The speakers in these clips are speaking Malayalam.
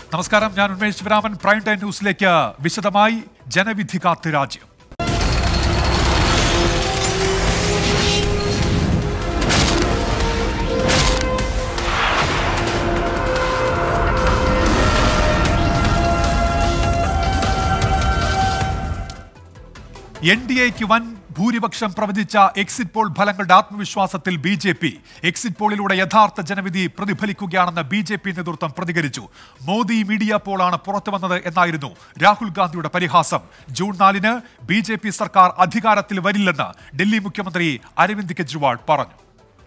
നമസ്കാരം, ഞാൻ ഉന്മേഷ് ശിവരാമൻ. പ്രൈം ടൈം ന്യൂസിലേക്ക് വിശദമായി. ജനവിധി കാത്ത് രാജ്യം. NDAക്ക് വൻ ഭൂരിപക്ഷം പ്രവചിച്ച എക്സിറ്റ് പോൾ ഫലങ്ങളുടെ ആത്മവിശ്വാസത്തിൽ BJP. എക്സിറ്റ് പോളിലൂടെ യഥാർത്ഥ ജനവിധി പ്രതിഫലിക്കുകയാണെന്ന് BJP നേതൃത്വം പ്രതികരിച്ചു. മോദി മീഡിയ പോളാണ് പുറത്തു വന്നത് എന്നായിരുന്നു രാഹുൽ ഗാന്ധിയുടെ പരിഹാസം. ജൂൺ 4-ന് BJP സർക്കാർ അധികാരത്തിൽ വരില്ലെന്ന് ഡൽഹി മുഖ്യമന്ത്രി അരവിന്ദ് കെജ്രിവാൾ പറഞ്ഞു.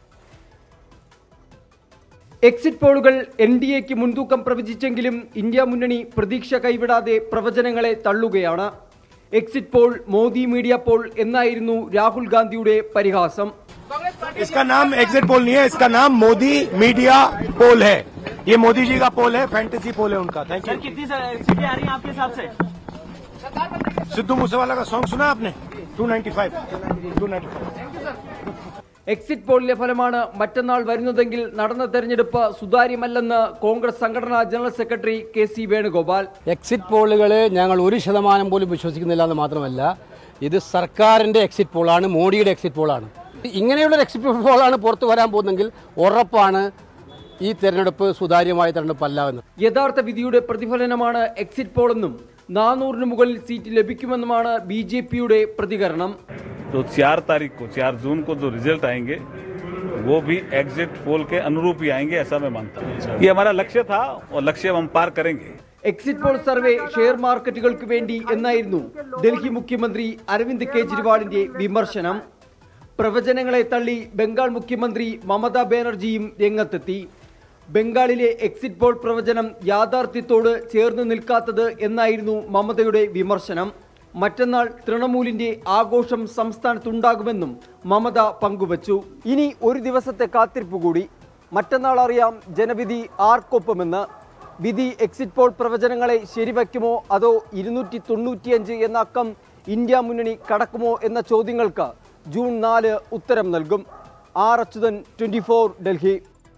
എക്സിറ്റ് പോളുകൾ NDAക്ക് മുൻതൂക്കം പ്രവചിച്ചെങ്കിലും ഇന്ത്യ മുന്നണി പ്രതീക്ഷ കൈവിടാതെ പ്രവചനങ്ങളെ തള്ളുകയാണ്. Exit poll Modi media poll എന്നായിരുന്നു രാഹുൽ ഗാന്ധിയുടെ പരിഹാസം. इसका नाम एग्जिट पोल नहीं है, इसका नाम मोदी मीडिया पोल है. ये मोदी जी का पोल है, फैंटेसी पोल है उनका. Thank you. कितनी सीटें आ रही हैं आपके हिसाब से? सिद्धू मूसेवाला का सॉन्ग सुना आपने? 295. എക്സിറ്റ് പോളിലെ ഫലമാണ് മറ്റന്നാൾ വരുന്നതെങ്കിൽ നടന്ന തെരഞ്ഞെടുപ്പ് സുതാര്യമല്ലെന്ന് കോൺഗ്രസ് സംഘടനാ general secretary KC Venugopal. Exit പോളുകൾ ഞങ്ങൾ 1% പോലും വിശ്വസിക്കുന്നില്ല എന്ന് മാത്രമല്ല, ഇത് സർക്കാരിന്റെ എക്സിറ്റ് പോളാണ്, മോഡിയുടെ എക്സിറ്റ് പോളാണ്. ഇങ്ങനെയുള്ള എക്സിറ്റ് പോളാണ് പുറത്തു വരാൻ പോകുന്നെങ്കിൽ ഉറപ്പാണ് ഈ തെരഞ്ഞെടുപ്പ് സുതാര്യമായ തെരഞ്ഞെടുപ്പല്ല എന്ന്. യഥാർത്ഥ വിധിയുടെ പ്രതിഫലനമാണ് എക്സിറ്റ് പോളെന്നും 400-ന് മുകളിൽ സീറ്റ് ലഭിക്കുമെന്നുമാണ് BJPയുടെ പ്രതികരണം. तो 4 तारीख को 4 जून को जो रिजल्ट आएंगे वो भी एग्जिट पोल के अनुरूप ही आएंगे, ऐसा मैं मानता हूँ. ये हमारा लक्ष्य था और लक्ष्य हम पार करेंगे. എക്സിറ്റ് പോൾ സർവേ ഷെയർ മാർക്കറ്റുകൾക്ക് വേണ്ടി എന്നായിരുന്നു ഡൽഹി മുഖ്യമന്ത്രി അരവിന്ദ് കെജ്രിവാളിന്റെ വിമർശനം. പ്രവചനങ്ങളെ തള്ളി ബംഗാൾ മുഖ്യമന്ത്രി മമതാ ബാനർജിയും രംഗത്തെത്തി. ബംഗാളിലെ എക്സിറ്റ് പോൾ പ്രവചനം യാഥാർത്ഥ്യത്തോട് ചേർന്ന് നിൽക്കാത്തത് എന്നായിരുന്നു മമതയുടെ വിമർശനം. മറ്റന്നാൾ തൃണമൂലിന്റെ ആഘോഷം സംസ്ഥാനത്തുണ്ടാകുമെന്നും മമത പങ്കുവച്ചു. ഇനി ഒരു ദിവസത്തെ കാത്തിരിപ്പ് കൂടി. മറ്റന്നാൾ അറിയാം ജനവിധി ആർക്കൊപ്പമെന്ന്. വിധി എക്സിറ്റ് പോൾ പ്രവചനങ്ങളെ ശരിവയ്ക്കുമോ അതോ 295 എന്ന അക്കം ഇന്ത്യ മുന്നണി കടക്കുമോ എന്ന ചോദ്യങ്ങൾക്ക് ജൂൺ 4 ഉത്തരം നൽകും. അച്യുതൻ, 24 ഡൽഹി.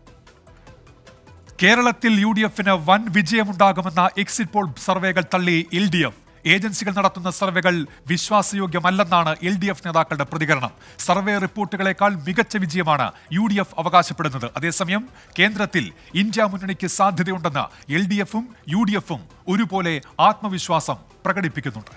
കേരളത്തിൽ UDFന് വൻ വിജയമുണ്ടാകുമെന്ന എക്സിറ്റ് പോൾ സർവേകൾ തള്ളി LDF. ഏജൻസികൾ നടത്തുന്ന സർവേകൾ വിശ്വാസയോഗ്യമല്ലെന്നാണ് LDF നേതാക്കളുടെ പ്രതികരണം. സർവേ റിപ്പോർട്ടുകളെക്കാൾ മികച്ച വിജയമാണ് UDF അവകാശപ്പെടുന്നത്. അതേസമയം കേന്ദ്രത്തിൽ ഇന്ത്യ മുന്നണിക്ക് സാധ്യതയുണ്ടെന്ന് LDFും UDFും ഒരുപോലെ ആത്മവിശ്വാസം പ്രകടിപ്പിക്കുന്നുണ്ട്.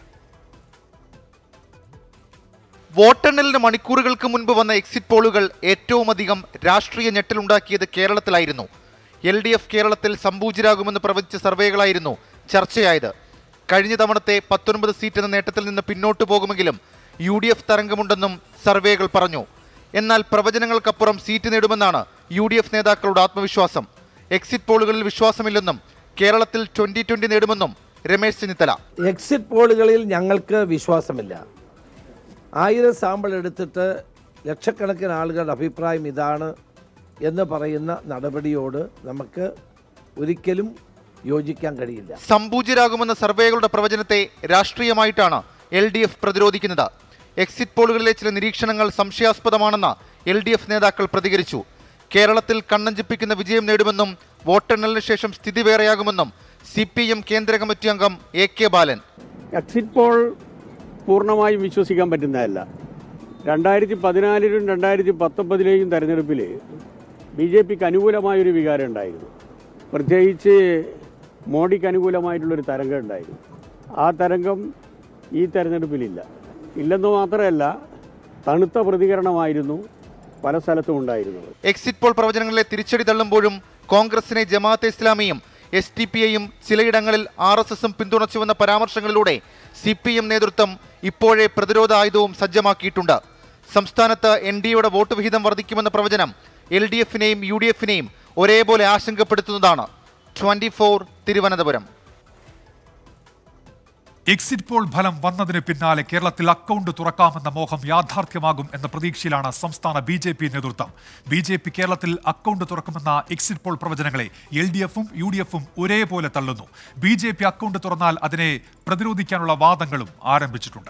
വോട്ടെണ്ണലിന് മണിക്കൂറുകൾക്ക് മുൻപ് വന്ന എക്സിറ്റ് പോളുകൾ ഏറ്റവുമധികം രാഷ്ട്രീയ ഞെട്ടലുണ്ടാക്കിയത് കേരളത്തിലായിരുന്നു. LDF കേരളത്തിൽ സംപൂജ്യരാകുമെന്ന് പ്രവചിച്ച സർവേകളായിരുന്നു ചർച്ചയായത്. കഴിഞ്ഞ തവണത്തെ 19 സീറ്റ് എന്ന നേട്ടത്തിൽ നിന്ന് പിന്നോട്ടു പോകുമെങ്കിലും UDF തരംഗമുണ്ടെന്നും സർവേകൾ പറഞ്ഞു. എന്നാൽ പ്രവചനങ്ങൾക്കപ്പുറം സീറ്റ് നേടുമെന്നാണ് UDF നേതാക്കളുടെ ആത്മവിശ്വാസം. എക്സിറ്റ് പോളുകളിൽ വിശ്വാസമില്ലെന്നും കേരളത്തിൽ 2020 നേടുമെന്നും രമേശ് ചെന്നിത്തല. എക്സിറ്റ് പോളുകളിൽ ഞങ്ങൾക്ക് വിശ്വാസമില്ല. 1000 സാമ്പിൾ എടുത്തിട്ട് ലക്ഷക്കണക്കിന് ആളുകളുടെ അഭിപ്രായം ഇതാണ് എന്ന് പറയുന്ന നടപടിയോട് നമുക്ക് ഒരിക്കലും യോജിക്കാൻ കഴിയില്ല. സംപൂജ്യരാകുമെന്ന സർവേകളുടെ പ്രവചനത്തെ രാഷ്ട്രീയമായിട്ടാണ് LDF പ്രതിരോധിക്കുന്നത്. എക്സിറ്റ് പോളുകളിലെ ചില നിരീക്ഷണങ്ങൾ സംശയാസ്പദമാണെന്ന് LDF നേതാക്കൾ പ്രതികരിച്ചു. കേരളത്തിൽ കണ്ണഞ്ചിപ്പിക്കുന്ന വിജയം നേടുമെന്നും വോട്ടെണ്ണലിന് ശേഷം സ്ഥിതി വേറെയാകുമെന്നും CPM കേന്ദ്ര കമ്മിറ്റി അംഗം AK ബാലൻ. എക്സിറ്റ് പോൾ പൂർണ്ണമായും വിശ്വസിക്കാൻ പറ്റുന്നതല്ല. 2014-ലും 2019-ലെയും തെരഞ്ഞെടുപ്പിൽ BJPക്ക് അനുകൂലമായൊരു വികാരം ഉണ്ടായിരുന്നു. പ്രത്യേകിച്ച് മോഡിക്ക് അനുകൂലമായിട്ടുള്ളൊരു തരംഗം ഉണ്ടായിരുന്നു. ആ തരംഗം ഈ തെരഞ്ഞെടുപ്പിലില്ല. ഇല്ലെന്ന് മാത്രമല്ല, തണുത്ത പ്രതികരണമായിരുന്നു പല സ്ഥലത്തും ഉണ്ടായിരുന്നത്. എക്സിറ്റ് പോൾ പ്രവചനങ്ങളിലെ തിരിച്ചടി തള്ളുമ്പോഴും കോൺഗ്രസിനെ ജമാഅത്തെ ഇസ്ലാമിയും SDPIയും ചിലയിടങ്ങളിൽ RSSും പിന്തുണച്ചുവെന്ന പരാമർശങ്ങളിലൂടെ CPM നേതൃത്വം ഇപ്പോഴേ പ്രതിരോധ ആയുധവും സജ്ജമാക്കിയിട്ടുണ്ട്. സംസ്ഥാനത്ത് NDAയുടെ വോട്ട് വിഹിതം വർദ്ധിക്കുമെന്ന പ്രവചനം LDFനെയും UDFനെയും ഒരേപോലെ ആശങ്കപ്പെടുത്തുന്നതാണ്. 24 തിരുവനന്തപുരം. എക്സിറ്റ് പോൾ ഫലം വന്നതിന് പിന്നാലെ കേരളത്തിൽ അക്കൗണ്ട് തുറക്കാമെന്ന മോഹം യാഥാർത്ഥ്യമാകും എന്ന പ്രതീക്ഷയിലാണ് സംസ്ഥാന BJP നേതൃത്വം. BJP കേരളത്തിൽ അക്കൗണ്ട് തുറക്കുമെന്ന എക്സിറ്റ് പോൾ പ്രവചനങ്ങളെ LDFും UDFും ഒരേപോലെ തള്ളുന്നു. BJP അക്കൗണ്ട് തുറന്നാൽ അതിനെ പ്രതിരോധിക്കാനുള്ള വാദങ്ങളും ആരംഭിച്ചിട്ടുണ്ട്.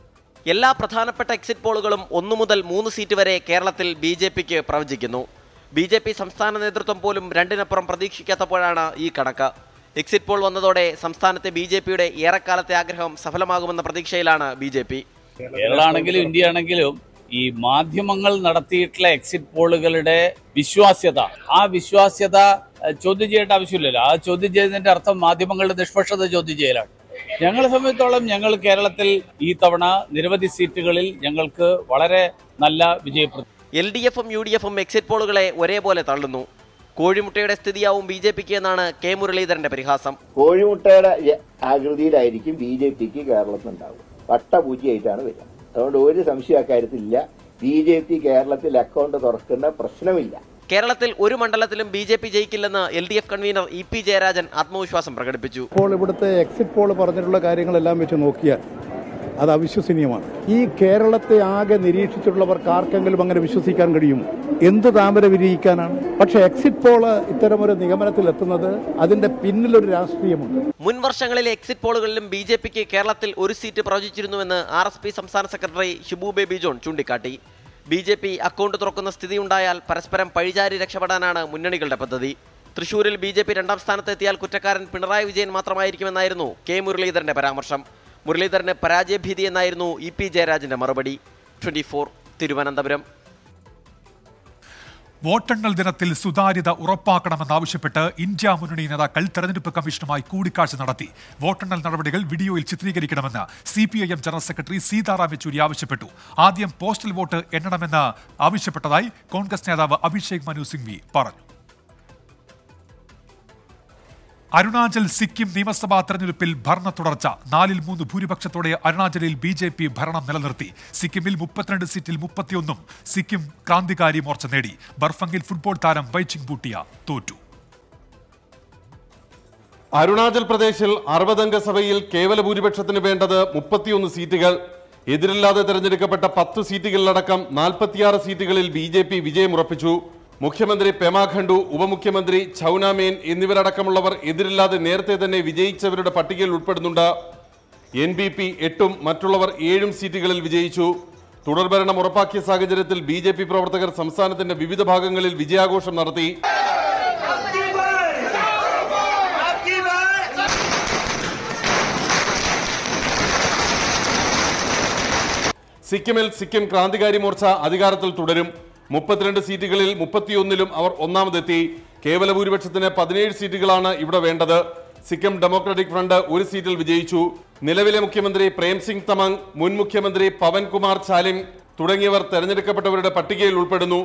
എല്ലാ പ്രധാനപ്പെട്ട എക്സിറ്റ് പോളുകളും 1 മുതൽ 3 സീറ്റ് വരെ കേരളത്തിൽ BJPക്ക് പ്രവചിക്കുന്നു. BJP സംസ്ഥാന നേതൃത്വം പോലും രണ്ടിനപ്പുറം പ്രതീക്ഷിക്കാത്തപ്പോഴാണ് ഈ കണക്ക്. എക്സിറ്റ് പോൾ വന്നതോടെ സംസ്ഥാനത്തെ BJPയുടെ ഏറെക്കാലത്തെ ആഗ്രഹം സഫലമാകുമെന്ന പ്രതീക്ഷയിലാണ് BJP. കേരളമാണെങ്കിലും ഇന്ത്യ ആണെങ്കിലും ഈ മാധ്യമങ്ങൾ നടത്തിയിട്ടുള്ള എക്സിറ്റ് പോളുകളുടെ വിശ്വാസ്യത, ആ വിശ്വാസ്യത ചോദ്യം ചെയ്യേണ്ട ആവശ്യമില്ലല്ലോ. ആ ചോദ്യം ചെയ്യുന്നതിന്റെ അർത്ഥം മാധ്യമങ്ങളുടെ നിഷ്പക്ഷത ചോദ്യം ചെയ്യലാണ്. ഞങ്ങളെ സംബന്ധിച്ചോളം ഞങ്ങൾ കേരളത്തിൽ ഈ തവണ നിരവധി സീറ്റുകളിൽ ഞങ്ങൾക്ക് വളരെ നല്ല വിജയപ്രതി. LDFും UDFും എക്സിറ്റ് പോളുകളെ ഒരേപോലെ തള്ളുന്നു. കോഴിമുട്ടയുടെ സ്ഥിതിയാവും BJPക്ക് എന്നാണ് K. മുരളീധരന്റെ പരിഹാസം. കോഴിമുട്ടയുടെ ആകൃതിയിലായിരിക്കും BJPക്ക് കേരളത്തിലുണ്ടാവുക. വട്ടപൂജ്യമായിട്ടാണ് വരിക. അതുകൊണ്ട് ഒരു സംശയ കാര്യത്തിലില്ല. BJP കേരളത്തിൽ അക്കൗണ്ട് തുറക്കുന്ന പ്രശ്നമില്ല. കേരളത്തിൽ ഒരു മണ്ഡലത്തിലും BJP ജയിക്കില്ലെന്ന് LDF കൺവീനർ EP ജയരാജൻ ആത്മവിശ്വാസം പ്രകടിപ്പിച്ചു. ഇപ്പോൾ ഇവിടുത്തെ എക്സിറ്റ് പോൾ പറഞ്ഞിട്ടുള്ള കാര്യങ്ങളെല്ലാം വെച്ച് നോക്കിയാൽ അത് അവിശ്വസനീയമാണ്. ഈ കേരളത്തെ ആകെ നിരീക്ഷിച്ചിട്ടുള്ളവർക്ക് ആർക്കെങ്കിലും അങ്ങനെ വിശ്വസിക്കാൻ കഴിയും? എന്ത് താമര വിരിയിക്കാനാണ്? പക്ഷെ എക്സിറ്റ് പോള് ഇത്തരമൊരു നിഗമനത്തിൽ എത്തുന്നത് അതിന്റെ പിന്നിലൊരു രാഷ്ട്രീയമുണ്ട്. മുൻ വർഷങ്ങളിലെ എക്സിറ്റ് പോളുകളിലും BJPക്ക് കേരളത്തിൽ ഒരു സീറ്റ് പ്രവചിച്ചിരുന്നുവെന്ന് RSP സംസ്ഥാന സെക്രട്ടറി ഷിബു ബേബി ജോൺ ചൂണ്ടിക്കാട്ടി. BJP അക്കൗണ്ട് തുറക്കുന്ന സ്ഥിതിയുണ്ടായാൽ പരസ്പരം പഴിചാരി രക്ഷപ്പെടാനാണ് മുന്നണികളുടെ പദ്ധതി. തൃശൂരിൽ BJP രണ്ടാം സ്ഥാനത്തെത്തിയാൽ കുറ്റക്കാരൻ പിണറായി വിജയൻ മാത്രമായിരിക്കുമെന്നായിരുന്നു K. മുരളീധരന്റെ പരാമർശം. മുരളീധരന് പരാജയഭീതി എന്നായിരുന്നു EP ജയരാജന്റെ മറുപടി. 24 തിരുവനന്തപുരം. വോട്ടെണ്ണൽ ദിനത്തിൽ സുതാര്യത ഉറപ്പാക്കണമെന്നാവശ്യപ്പെട്ട് ഇന്ത്യ മുന്നണി നേതാക്കൾ തെരഞ്ഞെടുപ്പ് കമ്മീഷനുമായി കൂടിക്കാഴ്ച നടത്തി. വോട്ടെണ്ണൽ നടപടികൾ വീഡിയോയിൽ ചിത്രീകരിക്കണമെന്ന് CPIM general secretary Sitaram Yechury ആവശ്യപ്പെട്ടു. ആദ്യം പോസ്റ്റൽ വോട്ട് എണ്ണണമെന്ന് ആവശ്യപ്പെട്ടതായി കോൺഗ്രസ് നേതാവ് അഭിഷേക് മനു സിംഗ്വി പറഞ്ഞു. അരുണാചൽ സിക്കിം നിയമസഭാ തെരഞ്ഞെടുപ്പിൽ ഭരണ തുടർച്ച. 4-3 ഭൂരിപക്ഷത്തോടെ അരുണാചലിൽ BJP ഭരണം നിലനിർത്തി. സിക്കിമിൽ 32 സീറ്റിൽ 31 സിക്കിം ക്രാന്തികാരി മോർച്ച നേടി. ബർഫംഗിൽ ഫുട്ബോൾ താരം ബൈച്ചിങ് ബൂട്ടിയ തോറ്റു. അരുണാചൽ പ്രദേശിൽ 60 അംഗ സഭയിൽ കേവല ഭൂരിപക്ഷത്തിന് വേണ്ടത് 31 സീറ്റുകൾ. എതിരില്ലാതെ തെരഞ്ഞെടുക്കപ്പെട്ട 10 സീറ്റുകളിലടക്കം 46 സീറ്റുകളിൽ BJP വിജയമുറപ്പിച്ചു. മുഖ്യമന്ത്രി പെമാ ഖണ്ഡു, ഉപമുഖ്യമന്ത്രി ചൌന മേൻ എന്നിവരടക്കമുള്ളവർ എതിരില്ലാതെ നേരത്തെ തന്നെ വിജയിച്ചവരുടെ പട്ടികയിൽ ഉൾപ്പെടുന്നുണ്ട്. NPP 8ഉം മറ്റുള്ളവർ 7 സീറ്റുകളിൽ വിജയിച്ചു. തുടർഭരണം ഉറപ്പാക്കിയ സാഹചര്യത്തിൽ BJP പ്രവർത്തകർ സംസ്ഥാനത്തിന്റെ വിവിധ ഭാഗങ്ങളിൽ വിജയാഘോഷം നടത്തി. സിക്കിമിൽ സിക്കിം ക്രാന്തികാരി മോർച്ച അധികാരത്തിൽ തുടരും. 32 സീറ്റുകളിൽ 31ലും അവർ ഒന്നാമതെത്തി. കേവല ഭൂരിപക്ഷത്തിന് 17 സീറ്റുകളാണ് ഇവിടെ വേണ്ടത്. സിക്കിം ഡെമോക്രാറ്റിക് ഫ്രണ്ട് 1 സീറ്റിൽ വിജയിച്ചു. നിലവിലെ മുഖ്യമന്ത്രി പ്രേം സിംഗ് തമംഗ്, മുൻ മുഖ്യമന്ത്രി പവൻ കുമാർ ചാലിം തുടങ്ങിയവർ തെരഞ്ഞെടുക്കപ്പെട്ടവരുടെ പട്ടികയിൽ ഉൾപ്പെടുന്നു.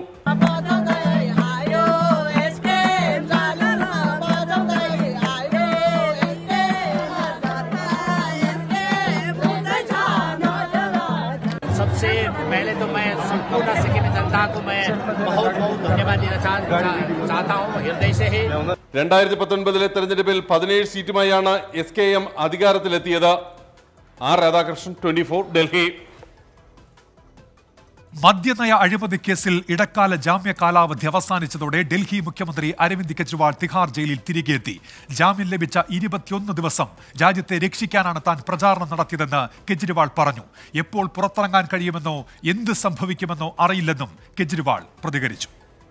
सबसे पहले तो मैं संपूर्ण सिक्किम जनता को मैं बहुत बहुत धन्यवाद देना चाहता हूँ हृदय से ही. 2019 തെരഞ്ഞെടുപ്പിൽ 17 സീറ്റുമായാണ് SKM അധികാരത്തിലെത്തിയത്. R. രാധാകൃഷ്ണൻ, 24, ഡൽഹി. മദ്യനയ അഴിമതി കേസിൽ ഇടക്കാല ജാമ്യ കാലാവധി അവസാനിച്ചതോടെ ഡൽഹി മുഖ്യമന്ത്രി അരവിന്ദ് കെജ്രിവാൾ തിഹാർ ജയിലിൽ തിരികെയെത്തി. ജാമ്യം ലഭിച്ച 21 ദിവസം രാജ്യത്തെ രക്ഷിക്കാനാണ് താൻ പ്രചാരണം നടത്തിയതെന്ന് കെജ്രിവാൾ പറഞ്ഞു. എപ്പോൾ പുറത്തിറങ്ങാൻ കഴിയുമെന്നോ എന്ത് സംഭവിക്കുമെന്നോ അറിയില്ലെന്നും കെജ്രിവാൾ പ്രതികരിച്ചു.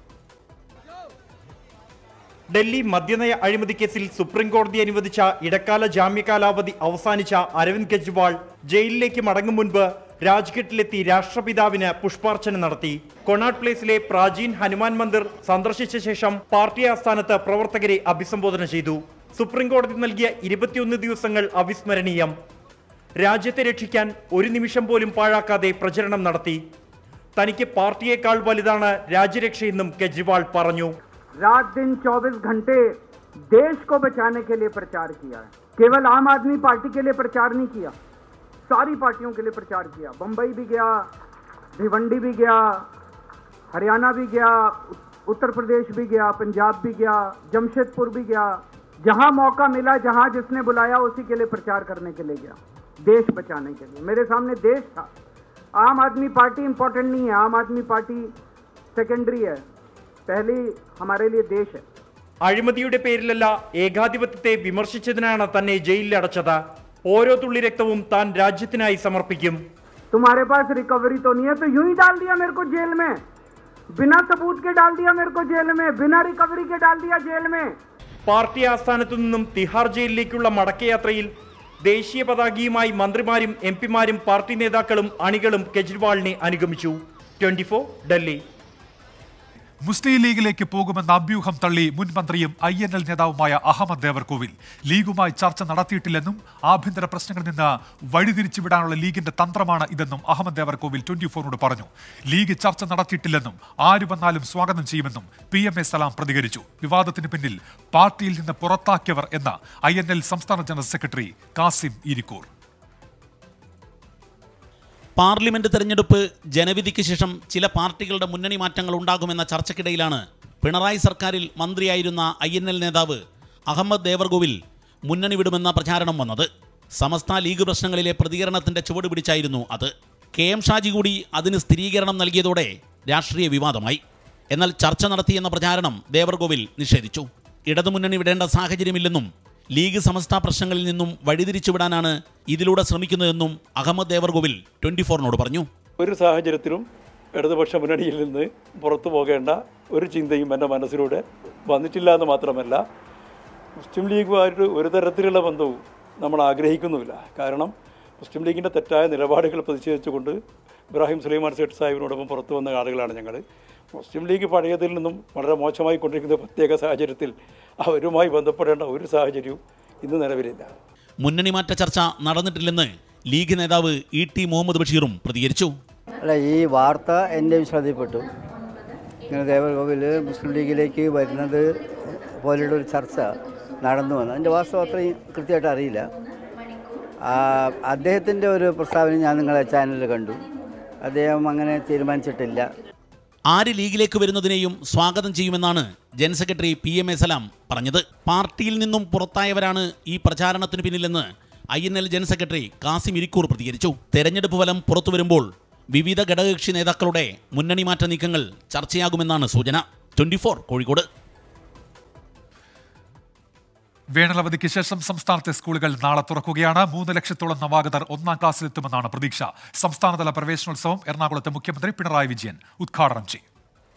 ഡൽഹി മദ്യനയ അഴിമതി കേസിൽ സുപ്രീം കോടതി അനുവദിച്ച ഇടക്കാല ജാമ്യകാലാവധി അവസാനിച്ച അരവിന്ദ് കെജ്രിവാൾ ജയിലിലേക്ക് മടങ്ങും മുൻപ് രാജ്ഘട്ടിലെത്തി രാഷ്ട്രപിതാവിന് പുഷ്പാർച്ചന നടത്തി. കൊണാട്ട് പ്ലേസിലെ പ്രാചീൻ ഹനുമാൻ മന്ദിർ സന്ദർശിച്ച ശേഷം പാർട്ടി ആസ്ഥാനത്ത് പ്രവർത്തകരെ അഭിസംബോധന ചെയ്തു. സുപ്രീം കോടതി നൽകിയ 21 ദിവസങ്ങൾ അവിസ്മരണീയം. രാജ്യത്തെ രക്ഷിക്കാൻ ഒരു നിമിഷം പോലും പാഴാക്കാതെ പ്രചരണം നടത്തി. തനിക്ക് പാർട്ടിയേക്കാൾ വലുതാണ് രാജ്യരക്ഷയെന്നും കെജ്രിവാൾ പറഞ്ഞു. रात दिन 24 घंटे देश को बचाने के लिए प्रचार किया है. केवल आम आदमी पार्टी के लिए प्रचार नहीं किया, सारी पार्टियों के लिए प्रचार किया. बंबई भी गया, भिवंडी भी गया, हरियाणा भी गया, उत्तर प्रदेश भी गया, पंजाब भी गया, जमशेदपुर भी गया. जहां मौका मिला, जहां जिसने बुलाया उसी के लिए प्रचार करने के लिए गया, देश बचाने के लिए. मेरे सामने देश था. आम आदमी पार्टी इंपॉर्टेंट नहीं है, आम आदमी पार्टी सेकेंडरी है, पहली हमारे लिए देश है. അഴിമതിയുടെ പേരിലല്ല ഏകാധിപത്യത്തെ വിമർശിച്ചതിനാണ് തന്നെ ജയിലിൽ അടച്ചത്. ഓരോ തുള്ളി രക്തവും താൻ രാജ്യത്തിനായി സമർപ്പിക്കും. तुम्हारे पास रिकवरी तो नहीं है तो यूं ही डाल दिया मेरे को जेल में. बिना सबूत के डाल दिया मेरे को जेल में, बिना रिकवरी के डाल दिया जेल में। പാർട്ടി ആസ്ഥാനത്തു നിന്നും തിഹാർ ജയിലിലേക്കുള്ള മടക്കയാത്രയിൽ ദേശീയ പതാകയുമായി മന്ത്രിമാരും എംപിമാരും പാർട്ടി നേതാക്കളും അണികളും കെജ്രിവാളിനെ അനുഗമിച്ചു. 24 ഡൽഹി. മുസ്ലിം ലീഗിലേക്ക് പോകുമെന്ന അഭ്യൂഹം തള്ളി മുൻ മന്ത്രിയും INL നേതാവുമായ അഹമ്മദ് ദേവർകോവിൽ ലീഗുമായി ചർച്ച നടത്തിയിട്ടില്ലെന്നും ആഭ്യന്തര പ്രശ്നങ്ങളിൽ നിന്ന് വഴിതിരിച്ചുവിടാനുള്ള ലീഗിന്റെ തന്ത്രമാണ് ഇതെന്നും അഹമ്മദ് ദേവർകോവിൽ 24നോട് പറഞ്ഞു. ലീഗ് ചർച്ച നടത്തിയിട്ടില്ലെന്നും ആര് വന്നാലും സ്വാഗതം ചെയ്യുമെന്നും PMA സലാം പ്രതികരിച്ചു. വിവാദത്തിന് പിന്നിൽ പാർട്ടിയിൽ നിന്ന് പുറത്താക്കിയവർ എന്ന INL സംസ്ഥാന general secretary Kasim Irikkur. Parliament തെരഞ്ഞെടുപ്പ്, ജനവിധിക്ക് ശേഷം ചില പാർട്ടികളുടെ മുന്നണി മാറ്റങ്ങൾ ഉണ്ടാകുമെന്ന ചർച്ചയ്ക്കിടയിലാണ് പിണറായി സർക്കാരിൽ മന്ത്രിയായിരുന്ന INL നേതാവ് അഹമ്മദ് ദേവർകോവിൽ മുന്നണി വിടുമെന്ന പ്രചാരണം വന്നത്. സമസ്ത ലീഗ് പ്രശ്നങ്ങളിലെ പ്രതികരണത്തിന്റെ ചുവട് പിടിച്ചായിരുന്നു അത്. KM ഷാജി കൂടി അതിന് സ്ഥിരീകരണം നൽകിയതോടെ രാഷ്ട്രീയ വിവാദമായി. എന്നാൽ ചർച്ച നടത്തിയെന്ന പ്രചാരണം ദേവർകോവിൽ നിഷേധിച്ചു. ഇടതുമുന്നണി വിടേണ്ട സാഹചര്യമില്ലെന്നും ലീഗ് സമസ്ത പ്രശ്നങ്ങളിൽ നിന്നും വഴിതിരിച്ചുവിടാനാണ് ഇതിലൂടെ ശ്രമിക്കുന്നതെന്നും അഹമ്മദ് ദേവർകോവിൽ 24നോട് പറഞ്ഞു. ഒരു സാഹചര്യത്തിലും ഇടതുപക്ഷ മുന്നണിയിൽ നിന്ന് പുറത്തു പോകേണ്ട ഒരു ചിന്തയും എൻ്റെ മനസ്സിലൂടെ വന്നിട്ടില്ല എന്ന് മാത്രമല്ല, മുസ്ലിം ലീഗുമായിട്ട് ഒരു തരത്തിലുള്ള ബന്ധവും നമ്മൾ ആഗ്രഹിക്കുന്നുമില്ല. കാരണം മുസ്ലിം ലീഗിൻ്റെ തെറ്റായ നിലപാടുകൾ പ്രതിഷേധിച്ചുകൊണ്ട് ഇബ്രാഹിം സുലൈമാൻ സേഠ് സാഹിബിനോടൊപ്പം പുറത്തു വന്ന ആളുകളാണ് ഞങ്ങൾ. മുസ്ലിം ലീഗ് പഴയതിൽ നിന്നും വളരെ മോശമായി കൊണ്ടിരിക്കുന്ന പ്രത്യേക സാഹചര്യത്തിൽ അവരുമായി ബന്ധപ്പെടേണ്ട ഒരു സാഹചര്യവും ഇന്ന് നിലവിലില്ല. മുന്നണി മാറ്റ ചർച്ച നടന്നിട്ടില്ലെന്ന് ലീഗ് നേതാവ് ET മുഹമ്മദ് ബഷീറും പ്രതികരിച്ചു. അല്ല, ഈ വാർത്ത എൻ്റെ ശ്രദ്ധയിൽപ്പെട്ടു. ഇങ്ങനെ ദേവർകോവിൽ മുസ്ലിം ലീഗിലേക്ക് വരുന്നത് പോലെയുള്ള ഒരു ചർച്ച നടന്നു വന്നു. അതിൻ്റെ വാസ്തവം അത്രയും കൃത്യമായിട്ട് അറിയില്ല. അദ്ദേഹത്തിൻ്റെ ഒരു പ്രസ്താവന ഞാൻ നിങ്ങളെ ചാനലിൽ കണ്ടു. അദ്ദേഹം അങ്ങനെ തീരുമാനിച്ചിട്ടില്ല. ആര് ലീഗിലേക്ക് വരുന്നതിനെയും സ്വാഗതം ചെയ്യുമെന്നാണ് ജനറൽ സെക്രട്ടറി PMA സലാം പറഞ്ഞത്. പാർട്ടിയിൽ നിന്നും പുറത്തായവരാണ് ഈ പ്രചാരണത്തിന് പിന്നിലെന്ന് INL general secretary Kasim Irikkur പ്രതികരിച്ചു. തെരഞ്ഞെടുപ്പ് ഫലം പുറത്തു വരുമ്പോൾ വിവിധ ഘടകകക്ഷി നേതാക്കളുടെ മുന്നണി മാറ്റ നീക്കങ്ങൾ ചർച്ചയാകുമെന്നാണ് സൂചന. 24 കോഴിക്കോട്. വേനലവധിക്ക് ശേഷം സംസ്ഥാനത്തെ സ്കൂളുകൾ നാളെ തുറക്കുകയാണ്. 3 ലക്ഷത്തോളം നവാഗതർ 1ാം ക്ലാസ്സിലെത്തുമെന്നാണ് പ്രതീക്ഷ. സംസ്ഥാനതല പ്രവേശനോത്സവം എറണാകുളത്ത് മുഖ്യമന്ത്രി പിണറായി വിജയൻ ഉദ്ഘാടനം ചെയ്യും.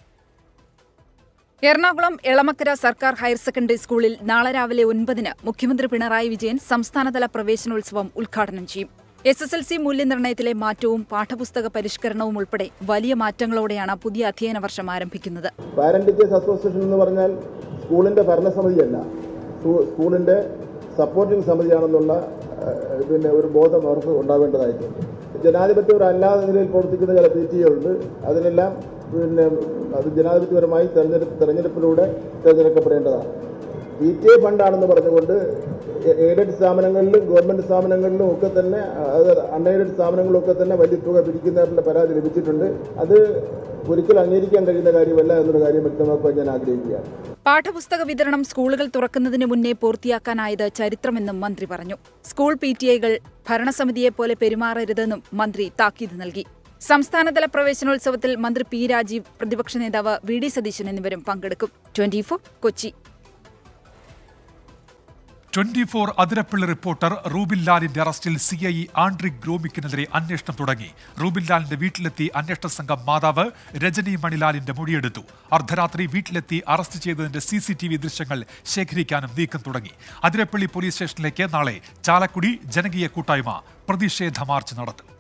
എറണാകുളം എളമക്കര സർക്കാർ ഹയർ സെക്കൻഡറി സ്കൂളിൽ നാളെ രാവിലെ 9-ന് മുഖ്യമന്ത്രി പിണറായി വിജയൻ സംസ്ഥാനതല പ്രവേശനോത്സവം ഉദ്ഘാടനം ചെയ്യും. SSLC മൂല്യനിർണ്ണയത്തിലെ മാറ്റവും പാഠപുസ്തക പരിഷ്കരണവും ഉൾപ്പെടെ വലിയ മാറ്റങ്ങളോടെയാണ് പുതിയ അധ്യയന വർഷം ആരംഭിക്കുന്നത്. പാരന്റ് ടീച്ചേഴ്സ് അസോസിയേഷൻ എന്ന് പറഞ്ഞാൽ സ്കൂളിന്റെ ഭരണസമിതിയല്ല, സ്കൂളിന്റെ സപ്പോർട്ടിംഗ് സമിതിയാണെന്നുള്ള ഒരു ബോധം അവർക്ക് ഉണ്ടാവേണ്ടതായിട്ടുണ്ട്. ജനാധിപത്യപരമല്ലാത്ത നിലയിൽ പ്രവർത്തിക്കുന്ന ചില PTA ഉണ്ട്. അതിനെല്ലാം അത് ജനാധിപത്യപരമായി തെരഞ്ഞെടുപ്പിലൂടെ തിരഞ്ഞെടുക്കപ്പെടേണ്ടതാണ്. PTA ഫണ്ടാണെന്ന് പറഞ്ഞുകൊണ്ട് എയ്ഡഡ് സ്ഥാപനങ്ങളിലും ഗവൺമെന്റ് സ്ഥാപനങ്ങളിലും ഒക്കെ തന്നെ, അൺഎയ്ഡഡ് സ്ഥാപനങ്ങളിലും ഒക്കെ തന്നെ വലിയ തുക പിരിക്കുന്നതിനുള്ള പരാതി ലഭിച്ചിട്ടുണ്ട്. അത് ഒരിക്കലും അംഗീകരിക്കാൻ കഴിയുന്ന കാര്യമല്ല എന്നൊരു കാര്യം വ്യക്തമാക്കാൻ ഞാൻ ആഗ്രഹിക്കുകയാണ്. പാഠപുസ്തക വിതരണം സ്കൂളുകൾ തുറക്കുന്നതിന് മുന്നേ പൂർത്തിയാക്കാനായത് ചരിത്രമെന്നും മന്ത്രി പറഞ്ഞു. സ്കൂൾ PTA-കൾ ഭരണസമിതിയെപ്പോലെ പെരുമാറരുതെന്നും മന്ത്രി താക്കീത് നൽകി. സംസ്ഥാനതല പ്രവേശനോത്സവത്തിൽ മന്ത്രി P. രാജീവ്, പ്രതിപക്ഷ നേതാവ് VD സതീശൻ എന്നിവരും പങ്കെടുക്കും. 24 കൊച്ചി. 24 അതിരപ്പള്ളി റിപ്പോർട്ടർ റൂബിൻ ലാലിന്റെ അറസ്റ്റിൽ CIE ആൻഡ്രിക് ഗ്രോമിക്കിനെതിരെ അന്വേഷണം തുടങ്ങി. റൂബിൻ ലാലിന്റെ വീട്ടിലെത്തി അന്വേഷണ സംഘം മാതാവ് രജനി മണിലാലിന്റെ മൊഴിയെടുത്തു. അർദ്ധരാത്രി വീട്ടിലെത്തി അറസ്റ്റ് ചെയ്തതിന്റെ CCTV ദൃശ്യങ്ങൾ ശേഖരിക്കാനും നീക്കം തുടങ്ങി. അതിരപ്പള്ളി പോലീസ് സ്റ്റേഷനിലേക്ക് നാളെ ചാലക്കുടി ജനകീയ കൂട്ടായ്മ പ്രതിഷേധ മാർച്ച് നടത്തും.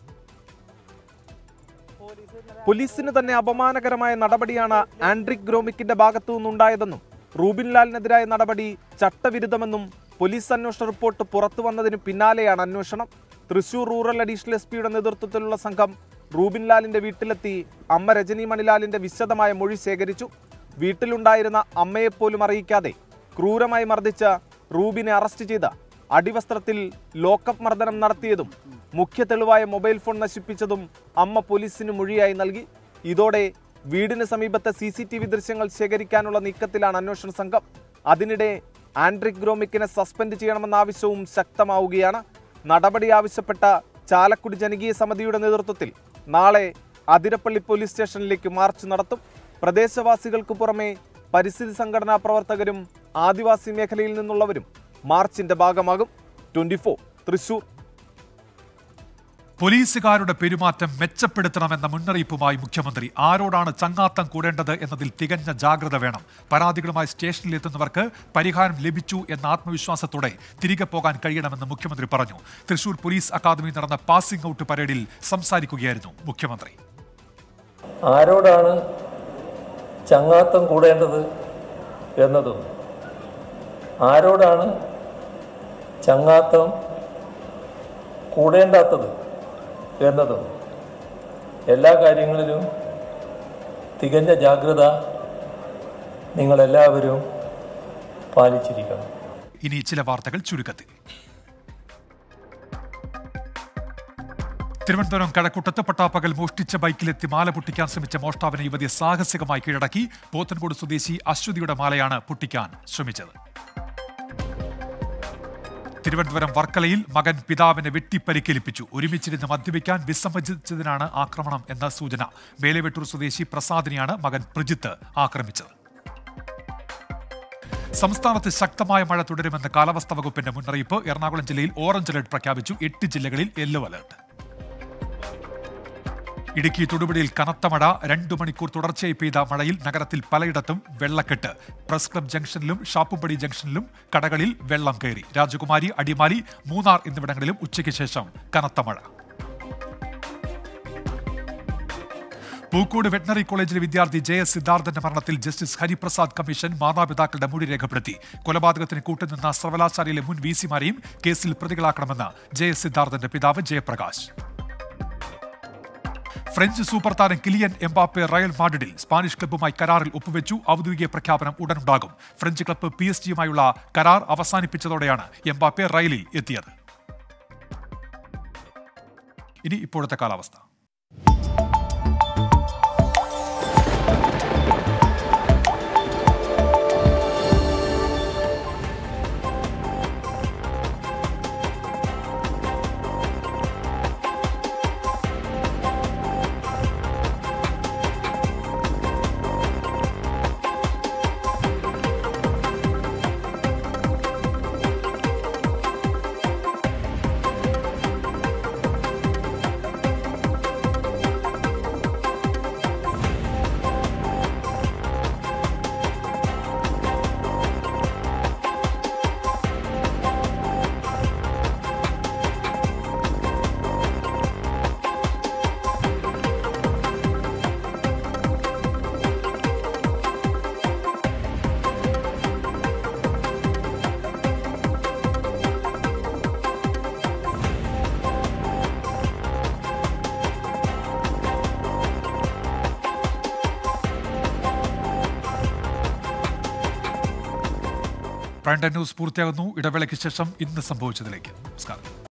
പോലീസിന് തന്നെ അപമാനകരമായ നടപടിയാണ് ആൻഡ്രിക് ഗ്രോമിക്കിന്റെ ഭാഗത്തു നിന്നുണ്ടായതെന്നും റൂബിൻ ലാലിനെതിരായ നടപടി ചട്ടവിരുദ്ധമെന്നും പോലീസ് അന്വേഷണ റിപ്പോർട്ട് പുറത്തു വന്നതിന് പിന്നാലെയാണ് അന്വേഷണം. തൃശൂർ റൂറൽ അഡീഷണൽ SP-യുടെ നേതൃത്വത്തിലുള്ള സംഘം റൂബിൻ ലാലിന്റെ വീട്ടിലെത്തി അമ്മ രജനി മണിലാലിന്റെ വിശദമായ മൊഴി ശേഖരിച്ചു. വീട്ടിലുണ്ടായിരുന്ന അമ്മയെപ്പോലും അറിയിക്കാതെ ക്രൂരമായി മർദ്ദിച്ച റൂബിനെ അറസ്റ്റ് ചെയ്ത അടിവസ്ത്രത്തിൽ ലോക്കപ്പ് മർദ്ദനം നടത്തിയതും മുഖ്യ തെളിവായ മൊബൈൽ ഫോൺ നശിപ്പിച്ചതും അമ്മ പോലീസിന് മൊഴിയായി നൽകി. ഇതോടെ വീടിന് സമീപത്തെ CCTV ദൃശ്യങ്ങൾ ശേഖരിക്കാനുള്ള നീക്കത്തിലാണ് അന്വേഷണ സംഘം. അതിനിടെ ആൻഡ്രിക് ഗ്രോമിക്കിനെ സസ്പെൻഡ് ചെയ്യണമെന്ന ആവശ്യവും ശക്തമാവുകയാണ്. നടപടി ആവശ്യപ്പെട്ട ചാലക്കുടി ജനകീയ സമിതിയുടെ നേതൃത്വത്തിൽ നാളെ അതിരപ്പള്ളി പോലീസ് സ്റ്റേഷനിലേക്ക് മാർച്ച് നടത്തും. പ്രദേശവാസികൾക്ക് പുറമെ പരിസ്ഥിതി സംഘടനാ പ്രവർത്തകരും ആദിവാസി മേഖലയിൽ നിന്നുള്ളവരും മാർച്ചിന്റെ ഭാഗമാകും. 24 തൃശൂർ. പോലീസുകാരുടെ പെരുമാറ്റം മെച്ചപ്പെടുത്തണമെന്ന മുന്നറിയിപ്പുമായി മുഖ്യമന്ത്രി. ആരോടാണ് ചങ്ങാത്തം കൂടേണ്ടത് എന്നതിൽ തികഞ്ഞ ജാഗ്രത വേണം. പരാതികളുമായി സ്റ്റേഷനിലെത്തുന്നവർക്ക് പരിഹാരം ലഭിച്ചു എന്ന ആത്മവിശ്വാസത്തോടെ തിരികെ പോകാൻ കഴിയണമെന്ന് മുഖ്യമന്ത്രി പറഞ്ഞു. തൃശൂർ പോലീസ് അക്കാദമിയിൽ നടന്ന പാസിംഗ് ഔട്ട് പരേഡിൽ സംസാരിക്കുകയായിരുന്നു മുഖ്യമന്ത്രി. ആരോടാണ് ചങ്ങാത്തം കൂടേണ്ടത് എന്നതും ആരോടാണ് ചങ്ങാത്തം കൂടേണ്ടാത്തത് എന്നതും എല്ലാ കാര്യങ്ങളിലും തികഞ്ഞ ജാഗ്രത നിങ്ങളെല്ലാവരും പാലിച്ചിരിക്കണം. ഇനി ചില വാർത്തകൾ ചുരുക്കത്തിൽ. തിരുവനന്തപുരം കഴക്കൂട്ടത്ത് പട്ടാപ്പകൽ മോഷ്ടിച്ച ബൈക്കിലെത്തി മാല പൊട്ടിക്കാൻ ശ്രമിച്ച മോഷ്ടാവിനെ യുവതിയെ സാഹസികമായി കീഴടക്കി. പോത്തൻകോട് സ്വദേശി അശ്വതിയുടെ മാലയാണ് പൊട്ടിക്കാൻ ശ്രമിച്ചത്. തിരുവനന്തപുരം വർക്കലയിൽ മകൻ പിതാവിനെ വെട്ടിപ്പരിക്കേൽപ്പിച്ചു. ഒരുമിച്ചിരുന്ന് മദ്യപിക്കാൻ വിസമ്മതിച്ചതിനാണ് ആക്രമണം എന്ന സൂചന. മേലെവെട്ടൂർ സ്വദേശി പ്രസാദിനെയാണ് മകൻ പ്രജിത്ത് ആക്രമിച്ചത്. സംസ്ഥാനത്ത് ശക്തമായ മഴ തുടരുമെന്ന് കാലാവസ്ഥാ വകുപ്പിന്റെ മുന്നറിയിപ്പ്. എറണാകുളം ജില്ലയിൽ ഓറഞ്ച് അലർട്ട് പ്രഖ്യാപിച്ചു. 8 ജില്ലകളിൽ യെല്ലോ അലർട്ട്. ഇടുക്കി തൊടുപുഴയിൽ കനത്ത മഴ. 2 മണിക്കൂർ തുടർച്ചയായി പെയ്ത മഴയിൽ നഗരത്തിൽ പലയിടത്തും വെള്ളക്കെട്ട്. പ്രസ് ക്ലബ് ജംഗ്ഷനിലും ഷാപ്പുപടി ജംഗ്ഷനിലും കടകളിൽ വെള്ളം കയറി. രാജകുമാരി, അടിമാലി, മൂന്നാർ എന്നിവിടങ്ങളിലും ഉച്ചയ്ക്ക് ശേഷം കനത്ത മഴ. പൂക്കോട് വെറ്ററിനറി കോളേജിലെ വിദ്യാർത്ഥി JS സിദ്ധാർത്ഥന്റെ മരണത്തിൽ ജസ്റ്റിസ് ഹരിപ്രസാദ് കമ്മീഷൻ മാതാപിതാക്കളുടെ മൊഴി രേഖപ്പെടുത്തി. കൊലപാതകത്തിന് കൂട്ടുനിന്ന സർവകലാശാലയിലെ മുൻ VC-മാരെയും കേസിൽ പ്രതികളാക്കണമെന്ന് JS സിദ്ധാർത്ഥന്റെ പിതാവ് ജയപ്രകാശ്. ഫ്രഞ്ച് സൂപ്പർ താരം കിലിയൻ എംബാപ്പെ റയൽ മാഡ്രിഡിൽ സ്പാനിഷ് ക്ലബ്ബുമായി കരാറിൽ ഒപ്പുവെച്ചു. ഔദ്യോഗിക പ്രഖ്യാപനം ഉടനുണ്ടാകും. ഫ്രഞ്ച് ക്ലബ്ബ് PSG-യുമായുള്ള കരാർ അവസാനിപ്പിച്ചതോടെയാണ് എംബാപ്പെ റയലിൽ എത്തിയത്. ഇനി ഇപ്പോഴത്തെ കാലാവസ്ഥ. പ്രൈം ടൈം ന്യൂസ് പൂർത്തിയാകുന്നു. ഇടവേളയ്ക്ക് ശേഷം ഇന്ന് സംഭവിച്ചതിലേക്ക്. നമസ്കാരം.